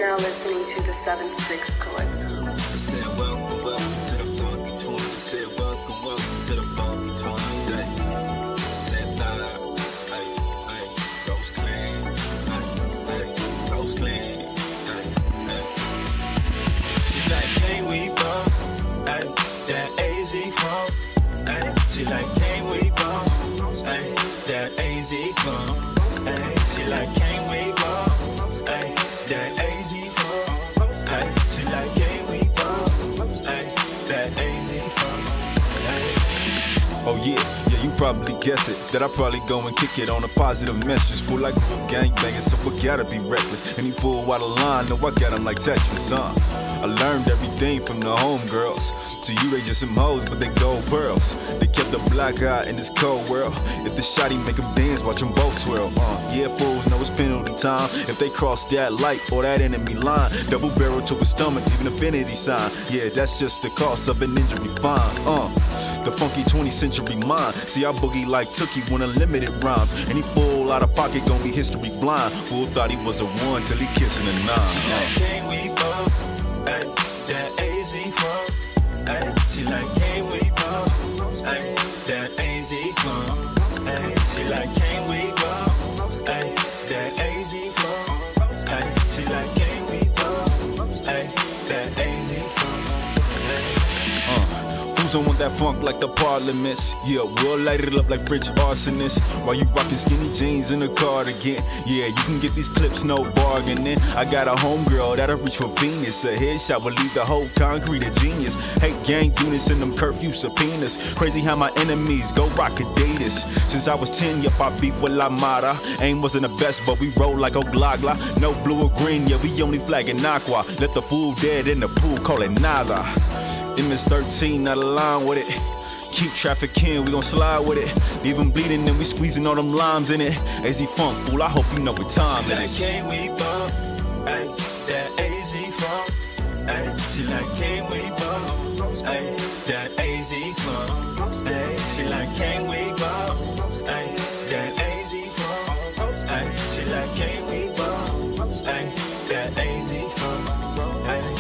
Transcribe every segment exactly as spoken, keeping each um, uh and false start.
now listening to the seven six Collective. I said welcome, welcome to the funky twenty. I said welcome, welcome to the funky twenty. I said nah, ay, ay, Rose clean, ay, ay, Rose clean, ay, ay. She like can we bump, ay, that A Z funk, ay. She like can we bump, ay, that A Z funk, ay. She like can we bump, ay, that A Z funk, ay. She like can we bump, ay, that A Z funk, ay. Oh yeah, yeah, you probably guess it. That I probably go and kick it on a positive message. Full like cool gangbangers, so I gotta be reckless. Any fool out of line, know I got them like Tetris, huh? I learned everything from the homegirls. To you, they just some hoes, but they gold pearls. They kept the black eye in this cold world. If the shotty make them dance, watch them both twirl. Uh, yeah, fools know it's penalty time. If they cross that light or that enemy line, double barrel to his stomach, leave an infinity sign. Yeah, that's just the cost of an injury fine. Uh, the funky twentieth century mind. See, I boogie like Tookie when unlimited rhymes. Any fool out of pocket gon' be history blind. Fool thought he was a one till he kissing a nine. She like can we bump, ay, that A Z funk, ay. She like can we bump, ay, that A Z funk, ay. She like can we bump, ay, that A Z funk, ay. She like can we bump, ay, that A Z funk, ay. Uh. Don't want that funk like the parliaments. Yeah, we'll light it up like French arsonists. While you rockin' skinny jeans in a cardigan. Yeah, you can get these clips, no bargaining. I got a homegirl that'll reach for Venus. A headshot will leave the whole concrete a genius. Hate gang units and them curfew subpoenas. Crazy how my enemies go rock Adidas. Since I was ten, yep, I beef with La Mara. Aim wasn't the best, but we roll like Oglagla. No blue or green, yeah, we only flagging aqua. Let the fool dead in the pool, call it nada. M S thirteen, not a line with it. Keep trafficking, we gon' slide with it. Leave them bleeding and we squeezing all them limes in it. A Z Funk, fool, I hope you know what time it is. She like can we bump, ay, that A Z Funk, ay. She like can we bump, ay, that A Z Funk, ay. She like can we bump, ay, that A Z Funk, ay. She like can we bump, ay, that A Z Funk, ay.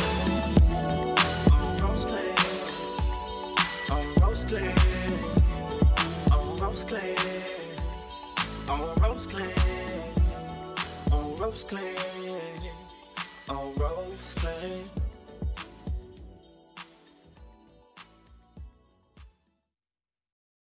Rose clean, on Rose clean, on Rose clean, on Rose clean, on Rose clean.